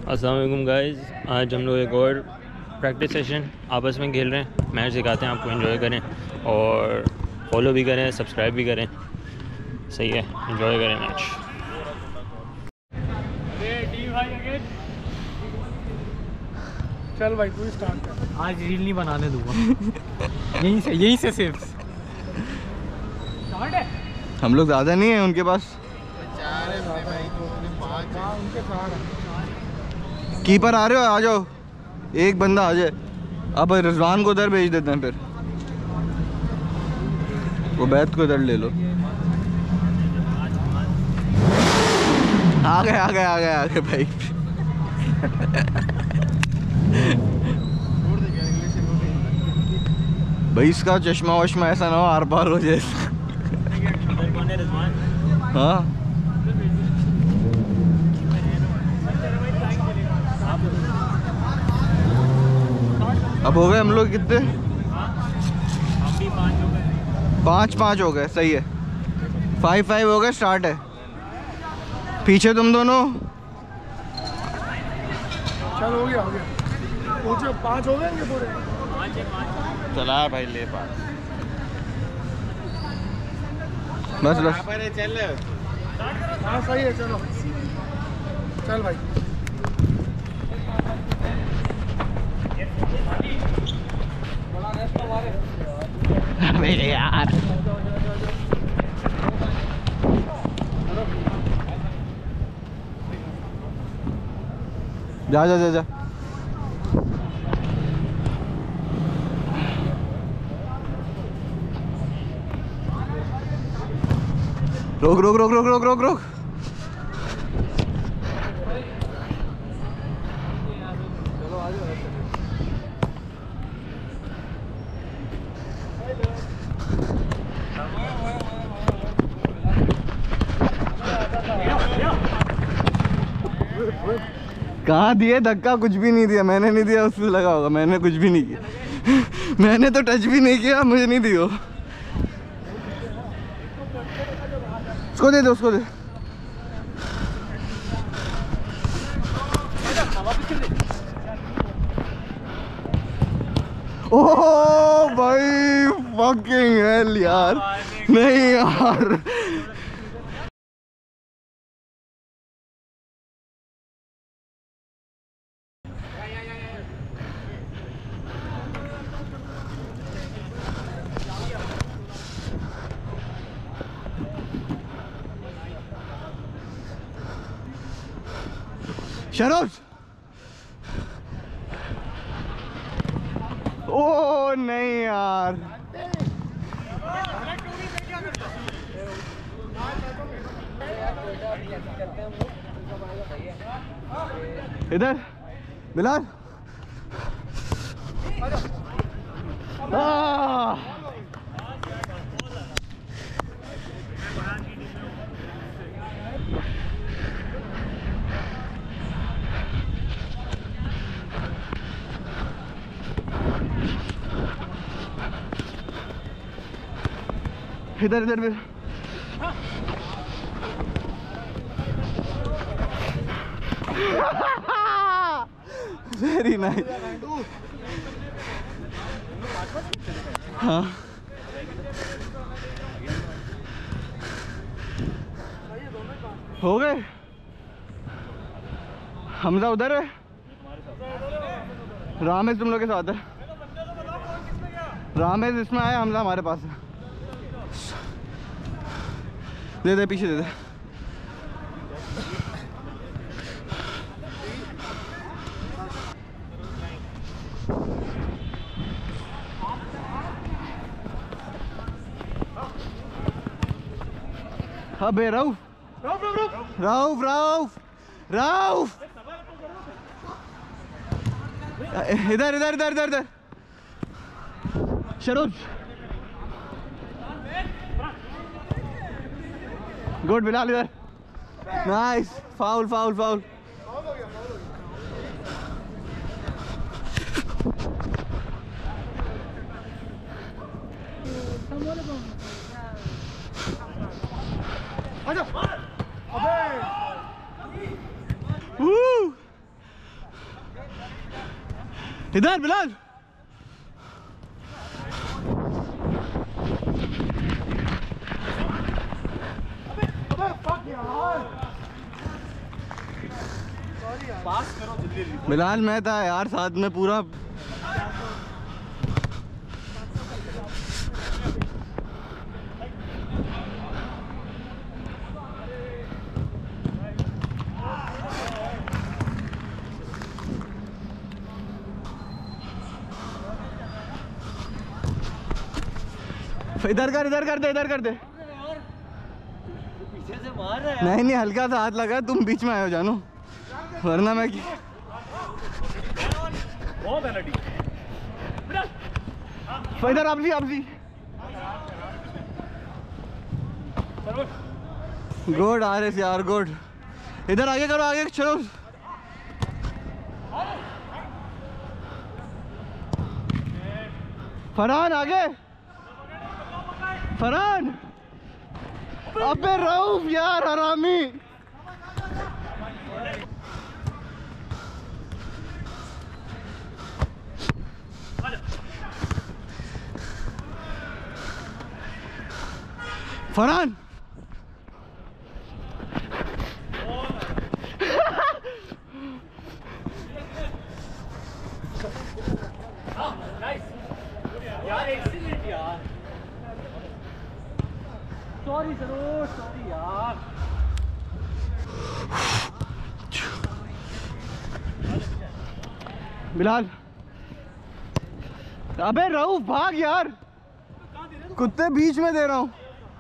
अस्सलाम वालेकुम गाइस, आज हम लोग एक और प्रैक्टिस सेशन आपस में खेल रहे हैं। मैच दिखाते हैं आपको, एंजॉय करें और फॉलो भी करें, सब्सक्राइब भी करें। सही है, एंजॉय करें मैच। चल भाई तू स्टार्ट कर। आज रील नहीं बनाने दूंगा। यहीं से सिर्फ हम लोग ज़्यादा नहीं है उनके पास। कीपर आ रहे हो, आ जाओ, एक बंदा आ जाए। अब रिजवान को उधर भेज देते हैं, फिर वो बैत को इधर ले लो। आ गए भाई। भाई इसका चश्मा वश्मा ऐसा ना हो आर पार हो जाए। हाँ अब हो गए हम लोग कितने? 5-5 हो गए। सही है, 5-5 हो गए। स्टार्ट है, पीछे तुम दोनों। चल हो गया पूछो। 5 हो गए पूरे। चला भाई, ले पास। बस चल हाँ सही है, चलो चल भाई। अबे यार जा जा जा जा। रोक रोक रोक रोक रोक रोक रोक। कहाँ दिए धक्का? कुछ भी नहीं दिया, मैंने नहीं दिया, उससे लगा होगा। मैंने कुछ भी नहीं किया। मैंने तो टच भी नहीं किया, मुझे नहीं दियो। उसको दे दो, उसको दे। ओह भाई, फकिंग हेल यार। नहीं यार, शरोज। ओ नहीं यार, इधर बिलाल। इधर इधर फिर। Very nice. हाँ हो गए। हमजा उधर है, रामेश तुम लोग के साथ है। रामेश इसमें आया, हमजा हमारे पास है। दे दे, पीछे दे दे। अबे राउफ राउफ राउफ राउफ, इधर इधर इधर इधर इधर। शरोज गुड। बिलाल इधर। नाइस। Foul foul foul. इधर बिलाल। बिलाल मैं था यार साथ में पूरा। इधर कर दे, इधर कर दे। पीछे से मार रहा है। नहीं हल्का सा हाथ लगा, तुम बीच में आए हो जानू, वरना मैं इधर आप जी। गुड आरिस यार गुड। इधर आगे करो, आगे चलो। फरहान आगे, फरहान। अबे रऊफ यार हरामी। फरहान यार एक्सीलेंट यार। सॉरी सरोज, सॉरी यार। बिलाल। अबे रऊफ भाग यार, कुत्ते बीच में दे रहा हूँ।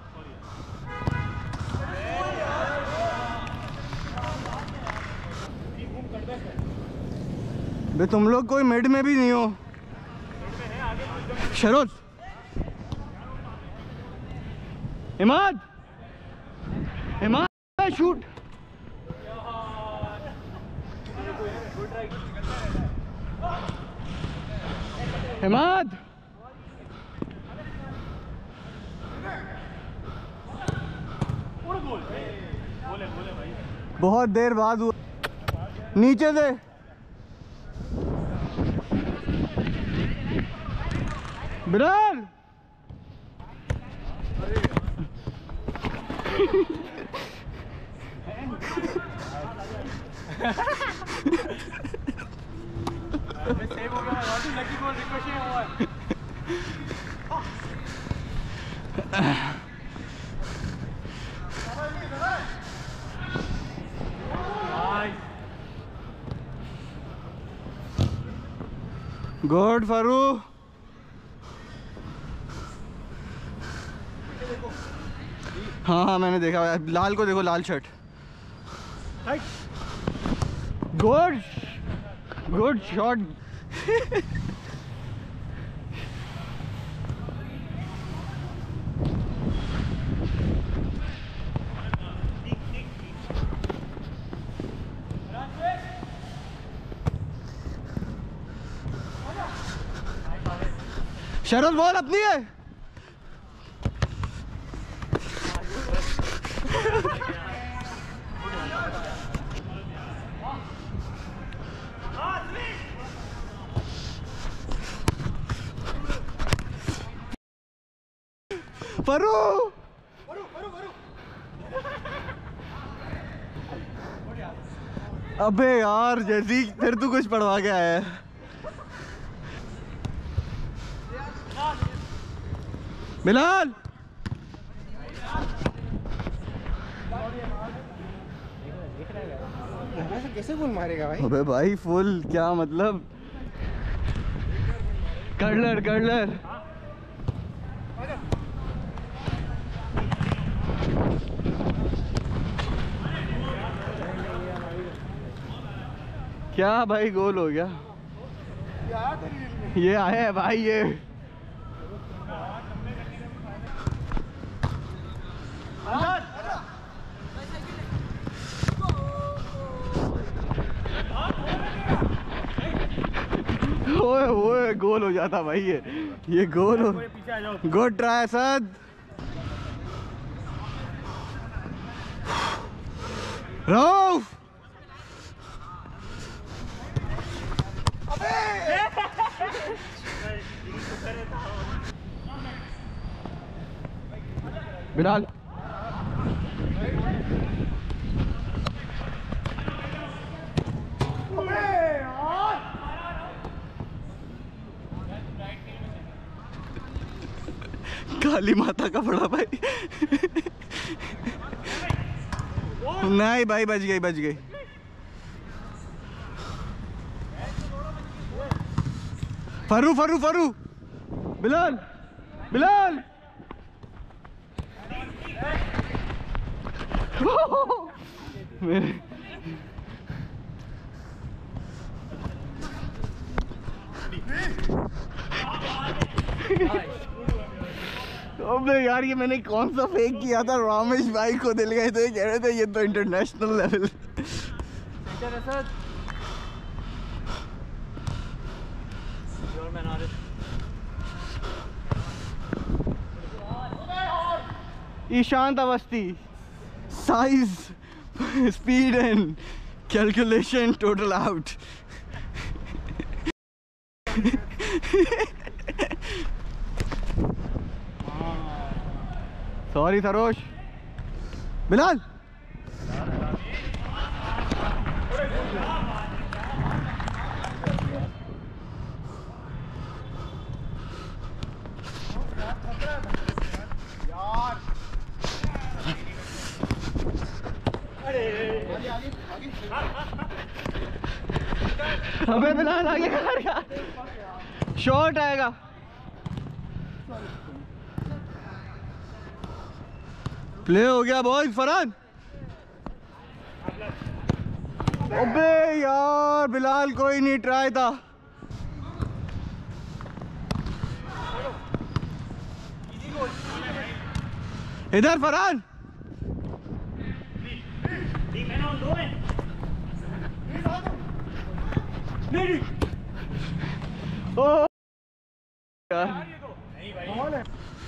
बे तुम लोग कोई मिड में भी नहीं हो। शरोज, इमाद, इमाद शूट। इमाद बहुत देर बाद हुआ। नीचे से बिलाल। सेव हो गया। लकी बॉल रिकोशेट हुआ है। गुड फरू। हाँ मैंने देखा। लाल को देखो, लाल shirt. Good good shot. Sharad ball अपनी है। फरू अबे यार जैसी फिर तू कुछ पढ़वा के आया है। बिलाल कैसे गोल मारेगा भाई? अबे भाई फुल क्या मतलब। कर्लर कर्लर क्या भाई, गोल हो गया। ये आए हैं भाई ये। ओए ओए गोल हो जाता भाई ये गोल हो। गुड ट्राई सद। रऊफ बिलाल काली माता का बड़ा भाई नहीं भाई, बच गई बच गई। फरू फरू फरू बिलाल बिलाल मेरे अबे यार ये मैंने कौन सा फेक किया था, रामेश भाई को दिल गए थे, कह रहे थे ये तो international level. Ishant Awasthi, size, speed and calculation total out. Sorry Saroj. Bilal अबे बिलाल आगे कर, शॉट आएगा। प्ले हो गया बॉयज। फरहान अबे यार बिलाल कोई नहीं ट्राई था। इधर फरहान ओ यार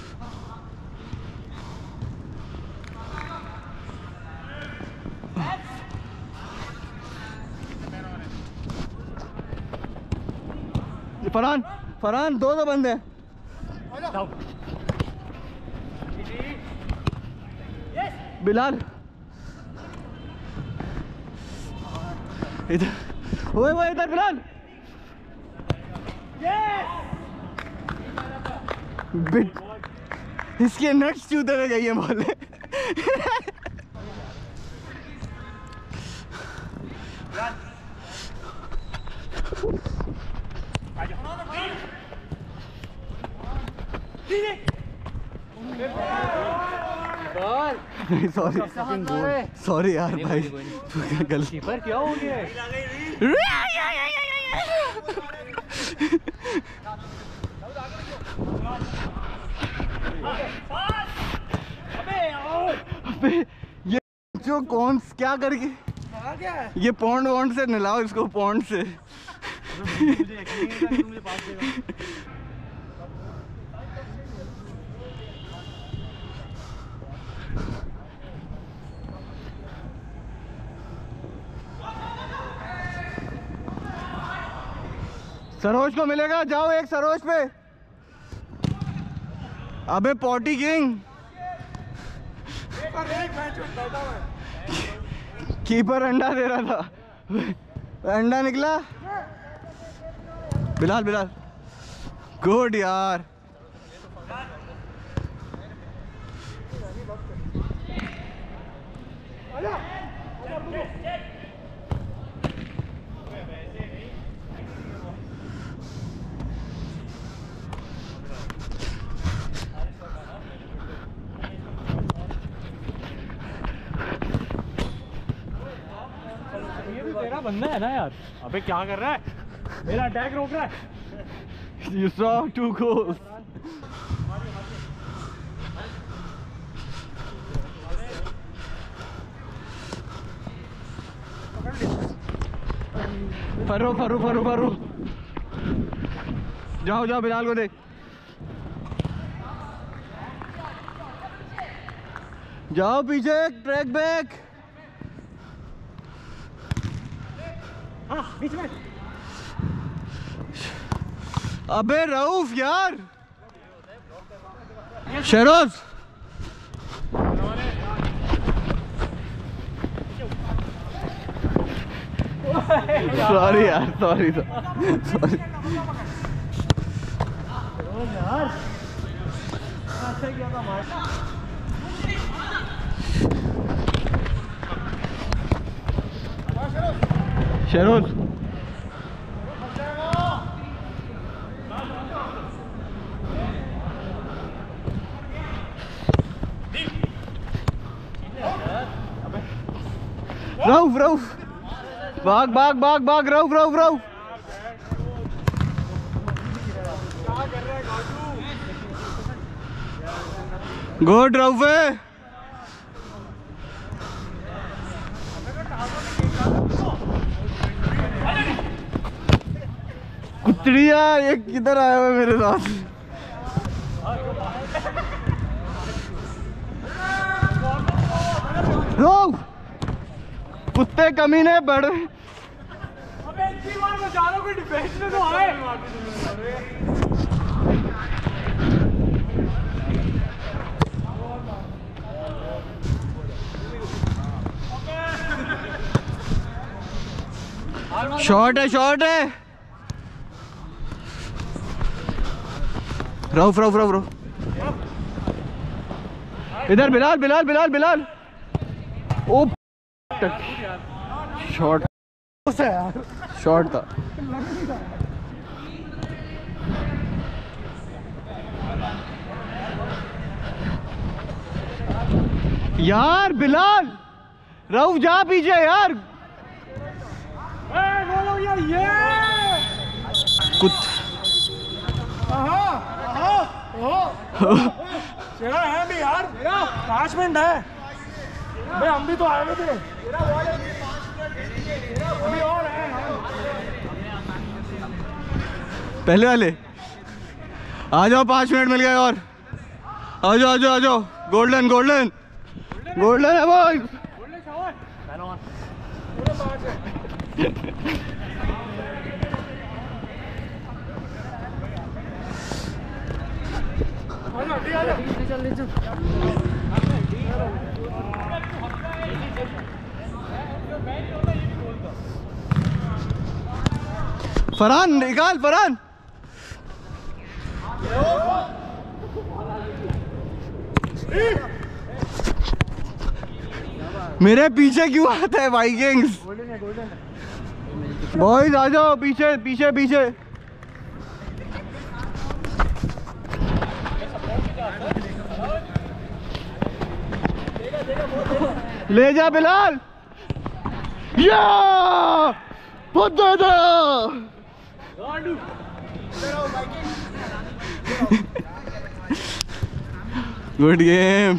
फरहान फरहान दो बंदे हैं। बिलाल इधर, ओए वो इधर बिलाल। बिट इसके नट्स चूते में गई है बोले। सॉरी सॉरी यार भाई, गलती पर क्या हो गया। अबे ये जो कौन क्या करके ये पौंड वॉन्ड से नलाओ इसको, पौंड से। सरोज को मिलेगा, जाओ एक सरोज पे। अबे पॉटी किंग कीपर अंडा दे रहा था, अंडा निकला। बिलाल बिलाल गुड यार। तेरा बंदा है ना यार। अबे क्या कर रहा है, मेरा अटैक रोक रहा है। You saw 2 goals. Farru Farru Farru Farru, जाओ जाओ बिलाल को देख। जाओ पीछे, ट्रैक बैक। बीच में। अबे रऊफ यार, शहरोज सॉरी यार, सॉरी सॉरी। शेरोज रऊफ रऊफ भाग भाग भाग भाग रऊफ रऊफ रऊफ। गुड रऊफ है। कुत्तिया ये किधर आया हुआ मेरे साथ? रऊफ कुत्ते कमीने बढ़। अबे इतनी बार बचा लो, कोई डिफेंस में तो आए। शॉट है, शॉट है। रऊफ रऊफ रऊफ रऊफ इधर। बिलाल बिलाल बिलाल बिलाल। ओ शॉट शॉट था। यार बिलाल, रऊफ जा पीछे यार। ये चेहरा है भी यार, 5 मिनट है भाई, हम भी तो आए हुए थे। अभी और है पहले वाले। आ जाओ, 5 मिनट मिल गए और। आ जाओ आ जाओ आ जाओ। गोल्डन गोल्डन गोल्डन है भाई। फरहान निकाल, फरहान। मेरे पीछे क्यों आता है वाइकिंग्स? बॉयज आ जाओ पीछे पीछे पीछे। ले जा बिलाल। या बहुत ज्यादा। Good game.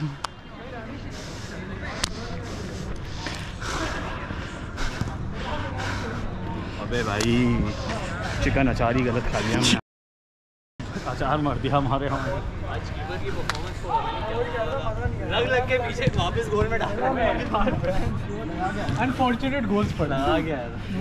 अबे भाई चिकन अचार ही गलत खा लिया हमने। अचार मार दिया हमारे। लग के पीछे वापस गोल में डाला। अनफॉर्चुनेट गोल्स पड़ा आ गया।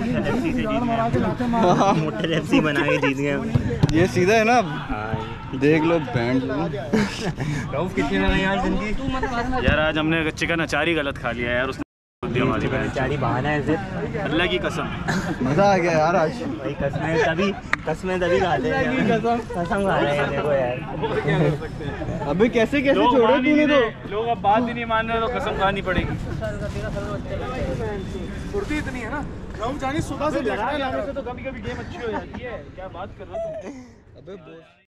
मोटे एफसी बना के जीत गए। ये सीधा है ना? देख लो बैंड। रऊफ कितने में यार जिंदगी? यार आज हमने चिकन अचार ही गलत खा लिया यार। उसने हमारी बेचारी बहाना है सिर्फ। अल्लाह की कसम मजा आ गया यार आज। भाई कसमें तभी खाते हैं। कसम खा रहे हैं देखो यार। अबे कैसे कैसे छोड़े तूने तो। लोग अब बात ही नहीं मान रहे तो कसम खानी पड़ेगी। फुर्ती इतनी है ना, राहुल जानी सुबह से लगा से तो कभी कभी गेम अच्छी हो जाती है। क्या बात कर रहे हो तुम? अबे